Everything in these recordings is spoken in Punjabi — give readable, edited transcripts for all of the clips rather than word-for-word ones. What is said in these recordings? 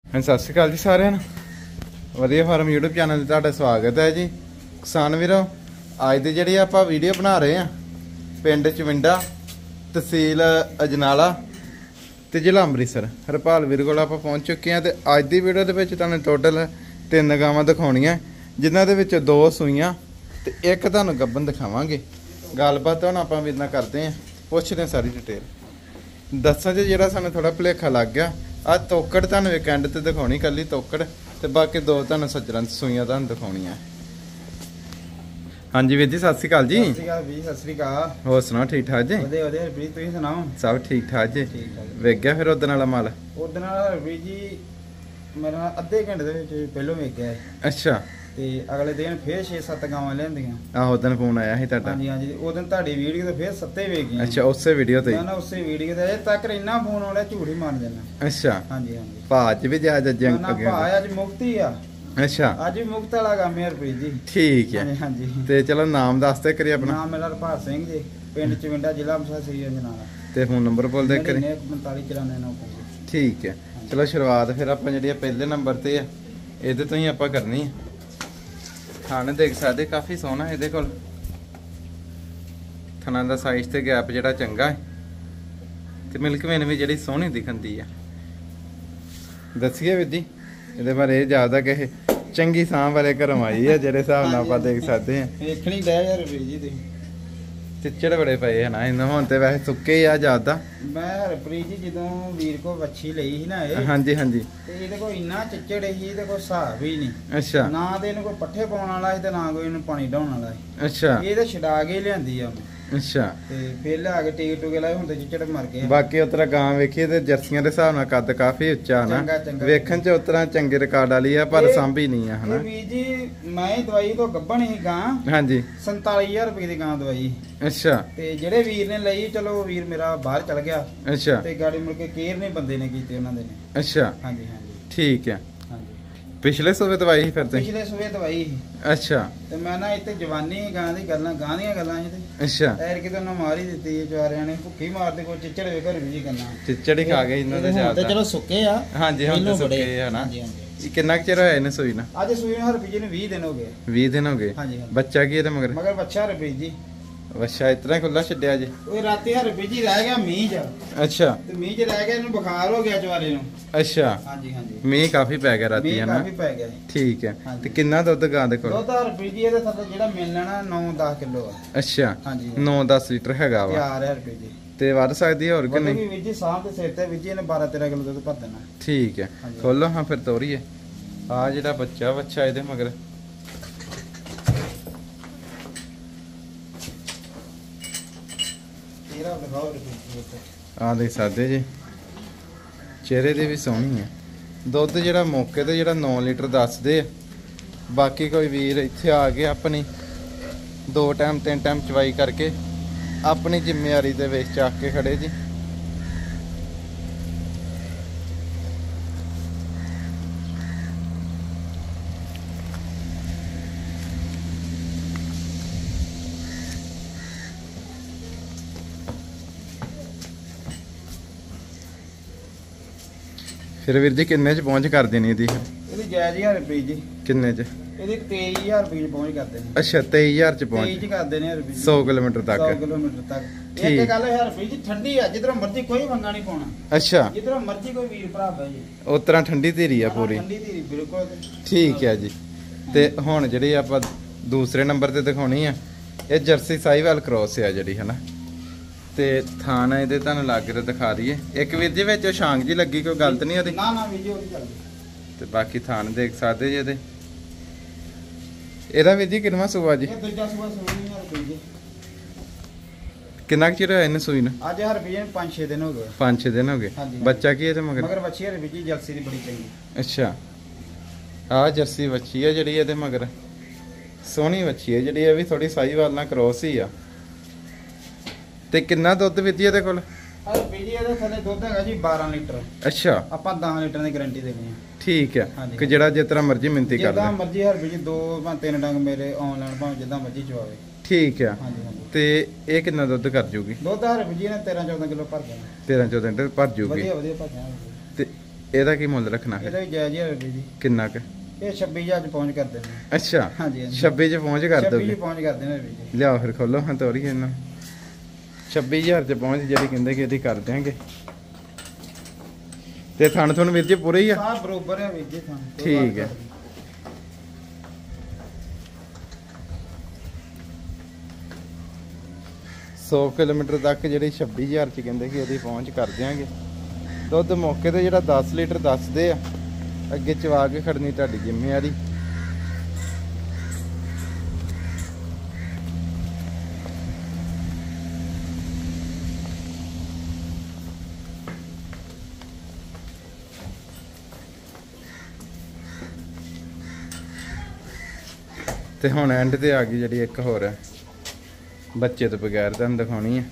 सत श्री अकाल जी सारिਆਂ ਨੂੰ ਵਧੀਆ ਫਾਰਮ YouTube ਚੈਨਲ ਤੇ ਤੁਹਾਡਾ ਸਵਾਗਤ ਹੈ ਜੀ। ਕਿਸਾਨ ਵੀਰੋ, ਅੱਜ ਦੀ ਜਿਹੜੀ ਆਪਾਂ ਵੀਡੀਓ ਬਣਾ ਰਹੇ ਆ ਪਿੰਡ ਚਵਿੰਡਾ, ਤਹਿਸੀਲ ਅਜਨਾਲਾ ਤੇ ਜ਼ਿਲ੍ਹਾ ਅੰਮ੍ਰਿਤਸਰ, ਹਰਪਾਲ ਵੀਰ ਕੋਲ ਆਪਾਂ ਪਹੁੰਚ ਚੁੱਕੇ ਆ। ਤੇ ਅੱਜ ਦੀ ਵੀਡੀਓ ਦੇ ਵਿੱਚ ਤੁਹਾਨੂੰ ਟੋਟਲ 3 ਗਾਵਾਂ ਦਿਖਾਉਣੀਆਂ, ਜਿਨ੍ਹਾਂ ਦੇ ਵਿੱਚ 2 ਸੂਈਆਂ ਤੇ ਇੱਕ ਤੁਹਾਨੂੰ ਗੱਬਨ ਦਿਖਾਵਾਂਗੇ। ਗੱਲਬਾਤ ਹੁਣ ਆਪਾਂ ਵੀਰ ਨਾਲ ਕਰਦੇ ਆ, ਪੁੱਛਦੇ ਸਾਰੀ ਡਿਟੇਲ। ਦੱਸਾਂ ਜੀ ਜਿਹੜਾ ਸਾਨੂੰ ਥੋੜਾ ਭੁਲੇਖਾ ਲੱਗ ਗਿਆ, ਆ ਤੋਕੜ ਤੁਹਾਨੂੰ ਇੱਕ ਐਂਡ ਤੇ ਦਿਖਾਉਣੀ ਕੱਲੀ ਤੋਕੜ, ਤੇ ਬਾਕੀ 2 ਤੁਹਾਨੂੰ ਸੱਜਰਾਂ ਸੂਈਆਂ ਤੁਹਾਨੂੰ ਦਿਖਾਉਣੀਆਂ। ਹਾਂਜੀ ਵੀਰ ਜੀ, ਸਤਿ ਸ਼੍ਰੀ ਅਕਾਲ ਜੀ। ਸਤਿ ਸ਼੍ਰੀ ਅਕਾਲ ਵੀਰ, ਸਤਿ ਸ਼੍ਰੀ ਅਕਾਲ। ਹੋਰ ਸੁਣਾਓ, ਠੀਕ ਠਾਕ ਜੀ? ਵਧੀਆ ਵਧੀਆ ਵੀਰ, ਤੁਸੀਂ ਸੁਣਾਓ? ਸਭ ਠੀਕ ਠਾਕ ਜੀ। ਠੀਕ ਠਾਕ। ਵੇਖ ਗਿਆ ਫਿਰ ਉਦੋਂ ਵਾਲਾ ਮਾਲ? ਉਦੋਂ ਨਾਲ ਵੀਰ ਜੀ ਮੇਰਾ ਅੱਧੇ ਘੰਟੇ ਦੇ ਵਿੱਚ ਪਹਿਲੋਂ ਵੇਖ ਗਿਆ। ਅੱਛਾ। ਤੇ ਅਗਲੇ ਦਿਨ ਫੇਰ 6-7 ਗਾਵਾਂ ਲਿਆਂਦੀਆਂ। ਆਹੋ, ਉਦੋਂ ਫੋਨ ਆਇਆ ਸੀ ਤੁਹਾਡਾ। ਹਾਂਜੀ ਹਾਂਜੀ, ਉਦੋਂ ਤੁਹਾਡੀ ਵੀਡੀਓ ਤੇ ਫੇਰ 7 ਵੇਖ ਗਈਆਂ। ਅੱਛਾ, ਉਸੇ ਵੀਡੀਓ ਤੇ? ਨਾ ਉਸੇ ਵੀਡੀਓ ਤੇ। ਅਜੇ ਤੱਕ ਇੰਨਾ ਫੋਨ ਆਉਣਾ ਝੂਠ ਹੀ ਮਾਰ ਦੇਣਾ। ਅੱਛਾ। ਹਾਂਜੀ ਹਾਂਜੀ। ਭਾਜ ਵੀ ਜਾ ਜੰਗ ਨਾ ਭਾ ਅੱਜ ਮੁਕਤੀ ਆ। ਅੱਛਾ, ਅੱਜ ਵੀ ਮੁਕਤ ਵਾਲਾ ਕੰਮ ਹੈ ਰੁਪਏ ਜੀ। ਠੀਕ ਹੈ। ਹਾਂਜੀ। ਤੇ ਚਲੋ ਨਾਮ ਦੱਸ ਤੇ ਕਰੀ ਆਪਣਾ। ਨਾਮ ਮੇਰਾ ਹਰਪਾਲ ਸਿੰਘ ਜੀ, ਪਿੰਡ ਚਵਿੰਡਾ, ਜ਼ਿਲ੍ਹਾ ਅੰਮ੍ਰਿਤਸਰ, ਸ੍ਰੀ ਅਜਨਾਲਾ। ਤੇ ਫੋਨ ਨੰਬਰ ਬੋਲ ਦੇ ਕਰੀ। 4594। ਠੀਕ ਹੈ। ਚਲੋ ਸ਼ੁਰੂਆਤ ਫਿਰ ਆਪਾਂ ਜਿਹੜੀ ਪਹਿਲੇ ਨੰਬਰ ਤੇ ਆ ਇਹਦੇ ਤੋਂ ਹੀ ਆਪਾਂ ਕਰਨੀ ਹੈ। ਥਣ ਦੇਖ ਸਕਦੇ ਕਾਫੀ ਸੋਹਣਾ ਇਹਦੇ ਕੋਲ, ਥਣਾਂ ਦਾ ਸਾਈਜ਼ ਤੇ ਗੈਪ ਜਿਹੜਾ ਚੰਗਾ ਹੈ, ਤੇ ਮਿਲਕ ਵੇਨ ਵੀ ਜਿਹੜੀ ਸੋਹਣੀ ਦਿਖਦੀ ਆ। ਦੱਸੀਏ ਵੀਰ ਜੀ ਇਹਦੇ ਬਾਰੇ ਇਹ ਜ਼ਿਆਦਾ ਕਿ ਚੰਗੀ ਸਾਂਭ ਵਾਲੇ ਘਰੋਂ ਆਈ ਹੈ, ਜਿਹੜੇ ਹਿਸਾਬ ਨਾਲ ਆਪਾਂ ਦੇਖ ਸਕਦੇ ਆ। ਵੇਖਣੀ ਡੈ ਯਾਰ ਵੀਰ ਜੀ ਤੁਸੀਂ। ਚਿੱਚੜ ਬੜੇ ਪਏ ਹਨ ਇਹਨਾਂ, ਹੁਣ ਤੇ ਵੈਸੇ ਸੁੱਕੇ ਹੀ ਆ ਜ਼ਿਆਦਾ। ਮੈਂ ਹਰਪ੍ਰੀਤ ਜੀ ਜਦੋਂ ਵੀਰ ਕੋ ਵੱਛੀ ਲਈ ਸੀ ਨਾ ਇਹ, ਹਾਂਜੀ ਹਾਂਜੀ, ਤੇ ਇਹਦੇ ਕੋਲ ਇੰਨਾ ਚਿੱਚੜ ਸੀ, ਇਹਦੇ ਕੋਲ ਹਿਸਾਬ ਹੀ ਨਹੀਂ। ਅੱਛਾ। ਨਾ ਤੇ ਇਹਨੂੰ ਕੋਈ ਪੱਠੇ ਪਾਉਣ ਵਾਲਾ ਸੀ, ਤੇ ਨਾ ਕੋਈ ਇਹਨੂੰ ਪਾਣੀ ਢਾਉਣ ਵਾਲਾ ਸੀ। ਅੱਛਾ। ਇਹ ਤਾਂ ਛਡਾ ਕੇ ਲਿਆਂਦੀ ਆ। ਅੱਛਾ। ਤੇ ਫੇਰ ਲਿਆ ਕੇ ਟੀਕੇ ਟੂਕੇ ਲਾਏ, ਹੁਣ ਤੇ ਚਿੱਚੜ ਮਰ ਗਏ। ਬਾਕੀ ਉਤਰਾ ਗਾਂ ਵੇਖੀਏ ਤੇ ਜਰਸੀਆਂ ਦੇ ਹਿਸਾਬ ਨਾਲ ਕੱਦ ਕਾਫੀ ਉੱਚਾ ਨਾ, ਵੇਖਣ ਚ ਉਤਰਾ ਚੰਗੇ ਰਿਕਾਰਡ ਵਾਲੀ ਆ, ਪਰ ਸਾਂਭੀ ਨਹੀਂ ਆ ਹਨਾ। ਇਹ ਵੀਰ ਜੀ ਮੈਂ ਦਵਾਈ ਤੋਂ ਗੱਭਣ ਸੀ ਗਾਂ। ਹਾਂਜੀ। 47000 ਰੁਪਏ ਦੀ ਗਾਂ ਦਵਾਈ। ਅੱਛਾ। ਤੇ ਜਿਹੜੇ ਵੀਰ ਨੇ ਲਈ, ਚਲੋ ਵੀਰ ਮੇਰਾ ਬਾਹਰ ਚਲ ਗਿਆ। ਅੱਛਾ। ਤੇ ਗਾੜੀ ਮੁੜ ਕੇ ਕੇਅਰ ਨਹੀਂ ਬੰਦੇ ਨੇ ਕੀਤੀ ਉਹਨਾਂ ਦੇ ਨੇ। ਅੱਛਾ। ਹਾਂਜੀ ਹਾਂਜੀ, ਠੀਕ ਹੈ। ਪਿਛਲੇ ਸੂਬੇ ਦਵਾਈ ਸੀ ਫਿਰ ਤੇ? ਪਿਛਲੇ ਸੂਬੇ ਦਵਾਈ ਸੀ। ਅੱਛਾ। ਤੇ ਮੈਂ ਨਾ ਇੱਥੇ ਜਵਾਨੀ ਗਾਂ ਦੀ ਗੱਲਾਂ, ਗਾਂ ਦੀਆਂ ਗੱਲਾਂ ਸੀ ਤੇ। ਅੱਛਾ। ਐਰ ਕਿਤੇ ਉਹਨਾਂ ਮਾਰ ਹੀ ਦਿੱਤੀ ਚਾਰਿਆਂ ਨੇ, ਭੁੱਖੀ ਮਾਰਦੇ ਕੋਈ ਚਿੱਚੜ ਵੇ ਘਰ ਵੀ ਜੀ ਗੱਲਾਂ। ਚਿੱਚੜ ਹੀ ਖਾ ਗਏ ਇਹਨਾਂ ਦੇ ਜ਼ਿਆਦਾ। ਤੇ ਚਲੋ ਸੁੱਕੇ ਆ। ਹਾਂਜੀ, ਹੁਣ ਤੇ ਸੁੱਕੇ ਆ ਨਾ। ਹਾਂਜੀ ਹਾਂਜੀ। ਕਿੰਨਾ ਕੁ ਚਿਰ ਹੋਇਆ ਇਹਨੇ ਸੂਈ ਨਾ? ਅੱਜ ਸੂਈ ਨੂੰ ਹਰਪ੍ਰੀਤ ਨੂੰ 20 ਦਿਨ ਹੋ ਗਏ। 20 ਦਿਨ ਹੋ ਗਏ? ਹਾਂਜੀ। ਬੱਚਾ ਕੀ ਇਹਦੇ ਮਗਰ? ਮਗਰ ਬੱਚਾ ਹਰਪ੍ਰੀਤ ਜੀ। ਅੱਛਾ, ਇਤਨਾ ਖੁੱਲਾ ਛੱਡਿਆ ਜੀ? ਉਹ ਰਾਤੀ ਹਰਪ੍ਰੀਤ ਜੀ ਰਹਿ ਗਿਆ ਮੀਂਹ ਚ। ਅੱਛਾ। ਤੇ ਮੀਂਹ ਚ ਰਹਿ ਗਿਆ, ਇਹਨੂੰ ਬੁਖਾਰ ਹੋ ਗਿਆ ਚਵਾਰੇ ਨੂੰ। ਅੱਛਾ। ਹਾਂਜੀ ਹਾਂਜੀ, ਮੀਂਹ ਕਾਫੀ ਪੈ ਗਿਆ ਰਾਤੀ ਹੈ ਨਾ? ਕਾਫੀ ਪੈ ਗਿਆ। ਠੀਕ ਹੈ। ਤੇ ਕਿੰਨਾ ਦੁੱਧ ਗਾਂ ਦੇ ਕੋਲ? ਦੁੱਧ ਹਰਪ੍ਰੀਤ ਜੀ ਇਹਦੇ ਥੱਲੇ ਜਿਹੜਾ ਮਿਲ ਲੈਣਾ 9-10 ਕਿਲੋ ਆ। ਅੱਛਾ। ਹਾਂਜੀ, 9-10 ਲੀਟਰ ਹੈਗਾ ਵਾ। ਯਾਰ ਹਰਪ੍ਰੀਤ ਜੀ ਤੇ ਵੱਧ ਸਕਦੀ ਹੋਰ ਕਿ ਨਹੀਂ? ਵੀਰ ਜੀ ਸਾਹ ਤੇ ਸਿਰ ਤੇ ਵੀਰ ਜੀ ਇਹਨੇ 12-13 ਕਿਲੋ ਦੁੱਧ ਭਰ ਦੇਣਾ। ਠੀਕ ਹੈ, ਖੋਲੋ ਹਾਂ ਫਿਰ ਤੋਰੀਏ। ਆ ਜਿਹੜਾ ਬੱਚਾ ਇਹਦੇ ਮਗਰ, ਆ ਦੇਖ ਸਕਦੇ ਜੀ, ਚਿਹਰੇ ਦੇ ਵੀ ਸੋਹਣੀ ਹੈ। ਦੁੱਧ ਜਿਹੜਾ ਮੌਕੇ ਤੇ ਜਿਹੜਾ 9 ਲੀਟਰ ਦੱਸਦੇ ਆ। ਬਾਕੀ ਕੋਈ ਵੀਰ ਇੱਥੇ ਆ ਕੇ ਆਪਣੀ 2 ਟਾਈਮ 3 ਟਾਈਮ ਚਵਾਈ ਕਰਕੇ ਆਪਣੀ ਜ਼ਿੰਮੇਵਾਰੀ ਦੇ ਵਿੱਚ ਚੱਕ ਕੇ ਖੜੇ ਜੀ। ਫਿਰ ਵੀਰ ਜੀ ਕਿੰਨੇ ਚ ਪਹੁੰਚ ਕਰ ਦੇਣੀ ਇਹਦੀ ਜਾਇਜ਼ 1000 ਰੁਪਏ ਜੀ? ਕਿੰਨੇ ਚ? ਇਹਦੀ 23000 ਰੁਪਏ ਚ ਪਹੁੰਚ ਕਰਦੇ ਨੇ। ਅੱਛਾ, 23000 ਚ ਪਹੁੰਚ 23 ਚ ਕਰਦੇ ਨੇ ਰੁਪਏ 100 ਕਿਲੋਮੀਟਰ ਤੱਕ। 100 ਕਿਲੋਮੀਟਰ ਤੱਕ। ਇੱਕ ਗੱਲ ਹੈ ਰੁਪਏ ਜੀ, ਠੰਡੀ ਆ, ਜਿੱਧਰੋਂ ਮਰਜ਼ੀ ਕੋਈ ਮੰਗਾ ਨਹੀਂ ਪਾਉਣਾ। ਅੱਛਾ। ਜਿੱਧਰੋਂ ਮਰਜ਼ੀ ਕੋਈ ਵੀਰ ਭਰਾ ਬੈ ਜੀ, ਉਸ ਤਰ੍ਹਾਂ ਠੰਡੀ ਧੀਰੀ ਆ ਪੂਰੀ? ਠੰਡੀ ਧੀਰੀ ਬਿਲਕੁਲ। ਠੀਕ ਹੈ ਜੀ। ਤੇ ਹੁਣ ਜਿਹੜੀ ਆਪਾਂ ਦੂਸਰੇ ਨੰਬਰ ਤੇ ਦਿਖਾਉਣੀ ਆ, ਇਹ ਜਰਸੀ ਸਾਹੀਵਾਲ ਕ੍ਰੋਸ ਆ ਜਿਹੜੀ, ਹਨਾ? ਤੇ ਥਾਣਾ ਇਹਦੇ ਤੁਹਾਨੂੰ ਲੱਗ ਕੇ ਦਿਖਾ ਦਈਏ। ਇੱਕ ਵੀਰ ਜੀ ਵਿੱਚ ਛਾਂਗ ਜੀ ਲੱਗੀ, ਕੋਈ ਗਲਤ ਨਹੀਂ ਉਹਦੀ? ਨਾ ਨਾ ਵੀਰ ਜੀ, ਉਹਦੀ ਚੱਲਦੀ। ਤੇ ਬਾਕੀ ਥਾਣ ਦੇਖ ਸਕਦੇ ਜੀ ਇਹਦੇ। ਇਹਦਾ ਵੀਰ ਜੀ ਕਿੰਨਾ ਸੂਆ ਜੀ? ਇਹ ਦੂਜਾ ਸੂਆ ਸੂਣੀ ਹਰਪ੍ਰੀਤ ਜੀ। ਕਿੰਨਾ ਚਿਰ ਹੋਇਆ ਇਹਨੇ ਸੂਈ ਨੂੰ? ਅੱਜ ਹਰਪ੍ਰੀਤ ਨੂੰ 5-6 ਦਿਨ ਹੋ ਗਏ। 5-6 ਦਿਨ ਹੋ ਗਏ। ਬੱਚਾ ਕੀ ਇਹਦੇ ਮਗਰ? ਮਗਰ ਬੱਚੀ ਹਰਪ੍ਰੀਤ ਜੀ ਜਰਸੀ ਦੀ ਬੜੀ ਚੰਗੀ। ਅੱਛਾ। ਆਹ ਜਰਸੀ ਬੱਚੀ ਆ ਜਿਹੜੀ ਇਹਦੇ ਮਗਰ, ਸੋਹਣੀ ਬੱਚੀ ਹੈ ਜਿਹੜੀ। ਇਹ ਵੀ ਥੋੜੀ ਸਾਹੀਵਾਲ ਨਾਲ ਕ੍ਰੋਸ ਹੀ ਆ। ਤੇ ਕਿੰਨਾ ਦੁੱਧ ਵੀਰ ਜੀ ਇਹਦੇ ਕੋਲ? ਹਰਪ੍ਰੀਤ ਜੀ ਇਹਦੇ ਥੱਲੇ ਦੁੱਧ ਹੈਗਾ ਜੀ 12 ਲੀਟਰ। ਅੱਛਾ। ਆਪਾਂ 10 ਲੀਟਰ ਦੀ ਗਾਰੰਟੀ ਦੇਣੀ ਹੈ। ਠੀਕ ਹੈ, ਕਿ ਜਿਹੜਾ ਜਿਸ ਤਰ੍ਹਾਂ ਮਰਜ਼ੀ ਮਿੰਤੀ ਕਰ ਲੈ। ਜਿੱਦਾਂ ਮਰਜ਼ੀ ਹਰਪ੍ਰੀਤ ਜੀ 2-3 ਡੰਗ ਮੇਰੇ ਆਨਲਾਈਨ ਭਾਵੇਂ ਜਿੱਦਾਂ ਮਰਜ਼ੀ ਚਵਾਵੇ। ਠੀਕ ਹੈ। ਹਾਂਜੀ ਹਾਂਜੀ। ਤੇ ਇਹ ਕਿੰਨਾ ਦੁੱਧ ਕਰ ਜੂਗੀ? ਦੁੱਧ ਹਰਪ੍ਰੀਤ ਜੀ ਨੇ 13-14 ਕਿਲੋ ਭਰ ਦੇਣਾ। 13-14 ਲੀਟਰ ਭਰ ਜੂਗੀ। ਵਧੀਆ ਵਧੀਆ ਭਰ ਜਾਣਾ। ਤੇ ਇਹਦਾ ਕੀ ਮੁੱਲ ਰੱਖਣਾ ਫਿਰ? ਇਹਦਾ ਵੀ ਜਾਇਜ਼ ਹੀ ਰੁਪਏ ਜੀ। ਕਿੰਨਾ ਕੁ? ਇਹ 26000 ਚ ਪਹੁੰਚ ਕਰ ਦੇਣੇ। ਅੱਛਾ ਹਾਂਜੀ 26 ਚ ਪਹੁੰਚ ਕਰ 26 ਦੋਗੇ? ਚ ਪਹੁੰਚ ਕਰ ਦੇਣੇ ਰੁਪਏ ਜੀ। ਲਿਆਓ ਫਿਰ ਖੋਲੋ ਹਾਂ ਤੋਰੀ ਇਹਨਾਂ 26000 ਚ ਪਹੁੰਚ ਜਿਹੜੀ ਕਹਿੰਦੇ ਕਿ ਇਹਦੀ ਕਰ ਦਿਆਂਗੇ। ਤੇ ਥਣ ਥਣ ਵੀਰ ਜੀ ਪੂਰੇ ਹੀ ਆ? ਸਾਹ ਬਰੋਬਰ ਹੈ ਵੀਰ ਜੀ ਥਣ। ਠੀਕ ਹੈ। ਸੌ ਕਿਲੋਮੀਟਰ ਤੱਕ ਜਿਹੜੀ 26000 ਚ ਕਹਿੰਦੇ ਕਿ ਇਹਦੀ ਪਹੁੰਚ ਕਰ ਦਿਆਂਗੇ। ਦੁੱਧ ਮੌਕੇ ਤੇ ਜਿਹੜਾ 10 ਲੀਟਰ ਦੱਸਦੇ ਆ, ਅੱਗੇ ਚਵਾ ਕੇ ਖੜਨੀ ਤੁਹਾਡੀ ਜ਼ਿੰਮੇਵਾਰੀ। ਤੇ ਹੁਣ ਐਂਡ ਤੇ ਆ ਗਈ ਜਿਹੜੀ ਇੱਕ ਹੋਰ ਹੈ, ਬੱਚੇ ਤੋਂ ਬਗੈਰ ਤੁਹਾਨੂੰ ਦਿਖਾਉਣੀ ਹੈ।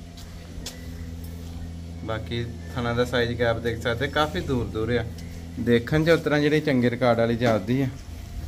ਬਾਕੀ ਥਣਾ ਦਾ ਸਾਈਜ਼ ਗੈਪ ਦੇਖ ਸਕਦੇ, ਕਾਫੀ ਦੂਰ ਦੂਰ ਆ। ਦੇਖਣ ਚ ਉਤਰਾਂ ਜਿਹੜੀ ਚੰਗੇ ਰਿਕਾਰਡ ਵਾਲੀ ਜਾਂਦੀ ਆ।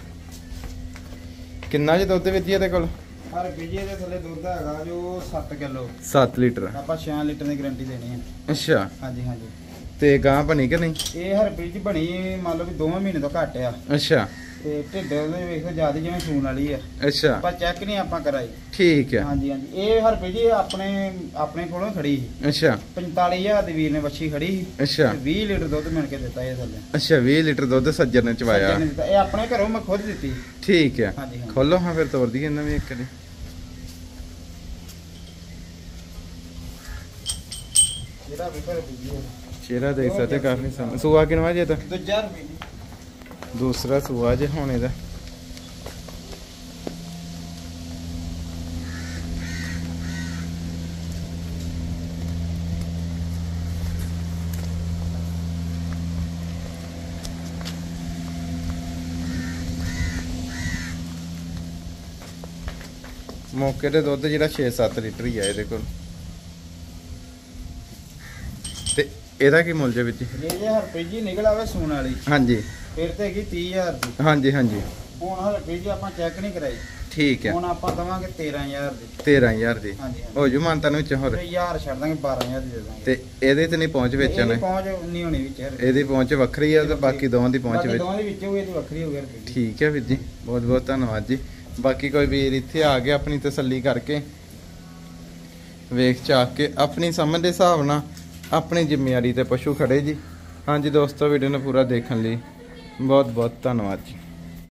ਕਿੰਨਾ ਜੇ ਦੁੱਧ ਵਿੱਚ ਇਹਦੇ ਕੋਲ? ਹਰ ਬੀਜੇ ਦੇ ਥੱਲੇ ਦੁੱਧ ਹੈਗਾ ਜੋ 7 ਕਿਲੋ। 7 ਲੀਟਰ ਆਪਾਂ 6 ਲੀਟਰ ਦੀ ਗਾਰੰਟੀ ਦੇਣੀ ਹੈ। ਅੱਛਾ ਹਾਂਜੀ ਹਾਂਜੀ। ਤੇ ਗਾਂ ਬਣੀ ਕਿ ਨਹੀਂ? ਇਹ ਹਰ ਬੀਜ ਬਣੀ ਮੰਨ ਲਓ ਵੀ 2 ਮਹੀਨੇ ਤੋਂ ਘੱਟ ਆ। ਅੱਛਾ ਤੇ ਢਿੱਡ ਉਹਦੇ ਵੇਖੋ ਜਿਆਦਾ ਜਿਵੇਂ ਸੂਣ ਵਾਲੀ ਆ। ਅੱਛਾ ਪਰ ਚੈੱਕ ਨਹੀਂ ਆਪਾਂ ਕਰਾਈ। ਠੀਕ ਹੈ। ਹਾਂਜੀ ਹਾਂਜੀ। ਇਹ ਹਰ ਬੀਜ ਆਪਣੇ ਕੋਲੋਂ ਖੜੀ ਸੀ। ਅੱਛਾ 45000 ਦੀ ਵੀਰ ਨੇ ਵੱਛੀ ਖੜੀ ਸੀ। ਅੱਛਾ 20 ਲੀਟਰ ਦੁੱਧ ਮਿਲ ਕੇ ਦਿੱਤਾ ਇਹ ਥੱਲੇ। ਅੱਛਾ 20 ਲੀਟਰ ਦੁੱਧ ਸੱਜਣ ਨੇ ਚਵਾਇਆ। ਸੱਜਣ ਨੇ ਦਿੱਤਾ। ਇਹ ਆਪਣੇ ਘਰੋਂ ਮੈਂ ਖੁਦ ਦਿੱਤੀ। ਠੀਕ ਹੈ। ਹਾਂਜੀ ਹਾਂਜੀ। ਖੋਲੋ ਹਾਂ ਫਿਰ ਤੋਰ ਦਈਏ ਇਹਨਾਂ ਵੀ ਇੱਕ ਵਾਰੀ। ਜਿਹੜਾ ਵੀ ਫਿਰ ਬੀਜੀ ਚਿਹਰਾ ਦੇਖ ਸਕਦੇ ਕਾਫੀ ਸੋਹਣਾ। ਸੂਆ ਕਿਨਵਾ ਜੇ ਤਾਂ? ਦੂਜਾ ਰੁਪਏ ਜੀ। ਦੂਸਰਾ ਸੂਆ ਜੇ ਹੁਣ ਇਹਦਾ। ਮੌਕੇ ਤੇ ਦੁੱਧ ਜਿਹੜਾ 6-7 ਲੀਟਰ ਹੀ ਆ ਇਹਦੇ ਕੋਲ। ਤੇ ਇਹਦਾ ਕੀ ਮੁੱਲ ਜੇ ਵਿੱਚ? ਇਹ ਜੇ ਹਰਪ੍ਰੀਤ ਜੀ ਨਿਕਲ ਆਵੇ ਸੂਣ ਵਾਲੀ, ਹਾਂਜੀ ਫਿਰ ਤੇ ਹੈਗੀ 30000 ਦੀ। ਹਾਂਜੀ ਹਾਂਜੀ। ਹੁਣ ਹਰਪ੍ਰੀਤ ਜੀ ਆਪਾਂ ਚੈੱਕ ਨਹੀਂ ਕਰਾਈ। ਠੀਕ ਹੈ। ਹੁਣ ਆਪਾਂ ਦਵਾਂਗੇ 13000 ਦੀ। 13000 ਦੀ ਹਾਂਜੀ ਹੋ ਜੂ ਮਾਨਤਾ ਨੂੰ ਵਿੱਚ ਹੋਰ? ਤੇ 1000 ਛੱਡ ਦਾਂਗੇ 12000 ਦੀ ਦੇ ਦਾਂਗੇ। ਤੇ ਇਹਦੇ ਤੇ ਨਹੀਂ ਪਹੁੰਚ ਵਿੱਚ ਨੇ? ਪਹੁੰਚ ਨਹੀਂ ਹੋਣੀ ਵਿੱਚ ਯਾਰ। ਇਹਦੀ ਪਹੁੰਚ ਵੱਖਰੀ ਆ ਤੇ ਬਾਕੀ ਦੋਵਾਂ ਦੀ ਪਹੁੰਚ ਵਿੱਚ। ਦੋਵਾਂ ਦੇ ਵਿੱਚ ਹੋਊਗੀ, ਇਹਦੀ ਵੱਖਰੀ ਹੋ ਗਈ। ਠੀਕ ਹੈ ਵੀਰ ਜੀ, ਬਹੁਤ ਬਹੁਤ ਧੰਨਵਾਦ ਜੀ। ਬਾਕੀ ਕੋਈ ਵੀਰ ਇੱਥੇ ਆ ਕੇ ਆਪਣੀ ਤਸੱਲੀ ਕਰਕੇ ਵੇਖ ਚਾਕ ਕੇ ਆਪਣੀ ਸਮਝ ਦੇ ਹਿਸਾਬ ਨਾਲ ਆਪਣੀ ਜ਼ਿੰਮੇਵਾਰੀ ਤੇ ਪਸ਼ੂ ਖੜੇ ਜੀ। ਹਾਂਜੀ ਦੋਸਤੋ, ਵੀਡੀਓ ਨੂੰ ਪੂਰਾ ਦੇਖਣ ਲਈ ਬਹੁਤ ਬਹੁਤ ਧੰਨਵਾਦ ਜੀ।